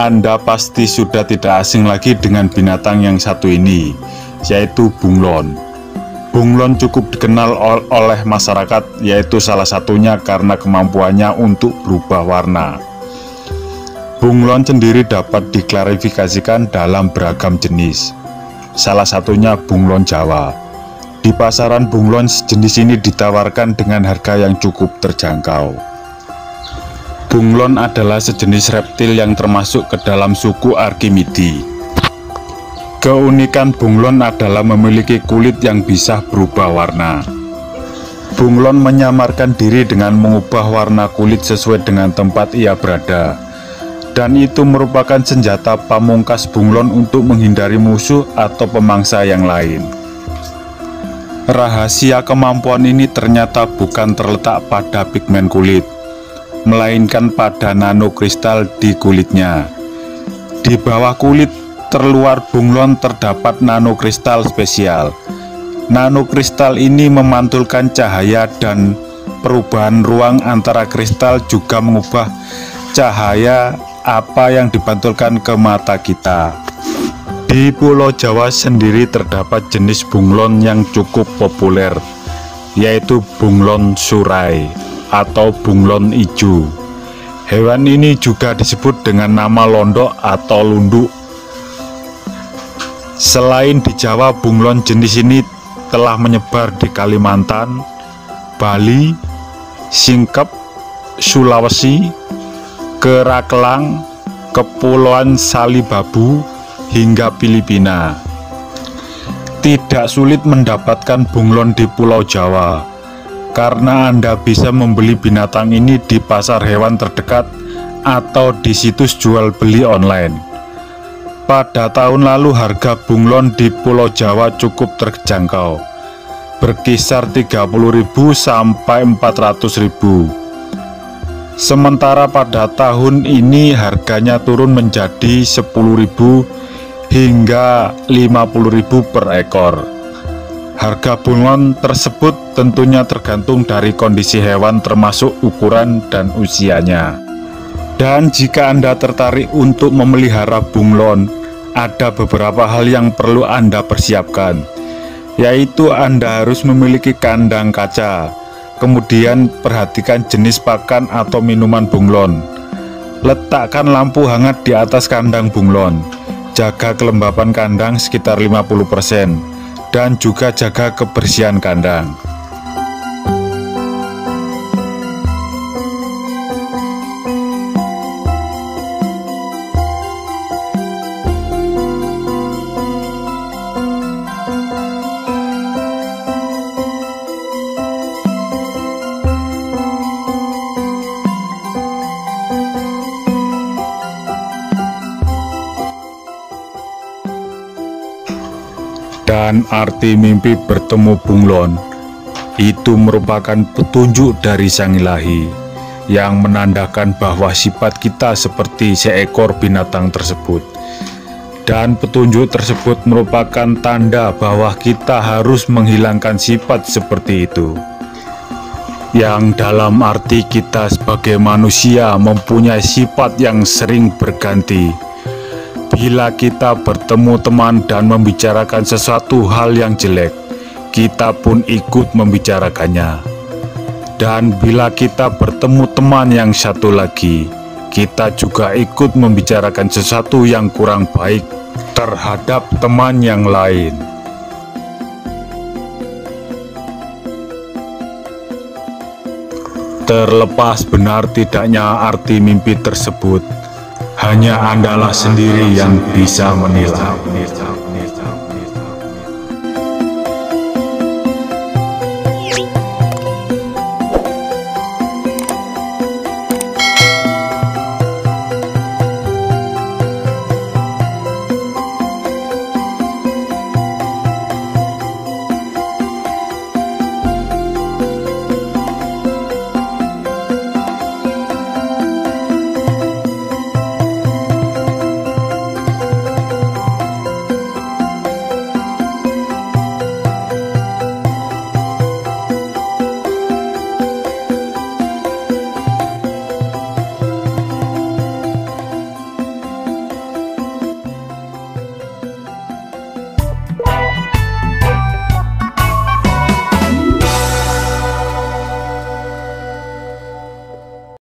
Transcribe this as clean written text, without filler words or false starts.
Anda pasti sudah tidak asing lagi dengan binatang yang satu ini, yaitu bunglon. Bunglon cukup dikenal oleh masyarakat, yaitu salah satunya karena kemampuannya untuk berubah warna. Bunglon sendiri dapat diklarifikasikan dalam beragam jenis, salah satunya bunglon Jawa. Di pasaran bunglon sejenis ini ditawarkan dengan harga yang cukup terjangkau. Bunglon adalah sejenis reptil yang termasuk ke dalam suku Archimidae. Keunikan bunglon adalah memiliki kulit yang bisa berubah warna. Bunglon menyamarkan diri dengan mengubah warna kulit sesuai dengan tempat ia berada, dan itu merupakan senjata pamungkas bunglon untuk menghindari musuh atau pemangsa yang lain. Rahasia kemampuan ini ternyata bukan terletak pada pigmen kulit, melainkan pada nanokristal di kulitnya. Di bawah kulit terluar bunglon terdapat nanokristal spesial. Nanokristal ini memantulkan cahaya, dan perubahan ruang antara kristal juga mengubah cahaya apa yang dipantulkan ke mata kita. Di Pulau Jawa sendiri terdapat jenis bunglon yang cukup populer, yaitu bunglon surai atau bunglon ijo. Hewan ini juga disebut dengan nama londok atau lunduk. Selain di Jawa, bunglon jenis ini telah menyebar di Kalimantan, Bali, Singkep, Sulawesi, Kerakelang, Kepulauan Salibabu, hingga Filipina. Tidak sulit mendapatkan bunglon di Pulau Jawa, karena Anda bisa membeli binatang ini di pasar hewan terdekat atau di situs jual beli online. Pada tahun lalu harga bunglon di Pulau Jawa cukup terjangkau, berkisar 30.000 sampai 400.000. Sementara pada tahun ini harganya turun menjadi 10.000 hingga 50.000 per ekor. Harga bunglon tersebut tentunya tergantung dari kondisi hewan termasuk ukuran dan usianya. Dan jika Anda tertarik untuk memelihara bunglon, ada beberapa hal yang perlu Anda persiapkan, yaitu Anda harus memiliki kandang kaca. Kemudian perhatikan jenis pakan atau minuman bunglon. Letakkan lampu hangat di atas kandang bunglon. Jaga kelembapan kandang sekitar 50%, dan juga jaga kebersihan kandang. Dan arti mimpi bertemu bunglon itu merupakan petunjuk dari Sang Ilahi yang menandakan bahwa sifat kita seperti seekor binatang tersebut. Dan petunjuk tersebut merupakan tanda bahwa kita harus menghilangkan sifat seperti itu, yang dalam arti kita sebagai manusia mempunyai sifat yang sering berganti. Bila kita bertemu teman dan membicarakan sesuatu hal yang jelek, kita pun ikut membicarakannya. Dan bila kita bertemu teman yang satu lagi, kita juga ikut membicarakan sesuatu yang kurang baik terhadap teman yang lain. Terlepas benar tidaknya arti mimpi tersebut, hanya Andalah sendiri yang bisa menilai.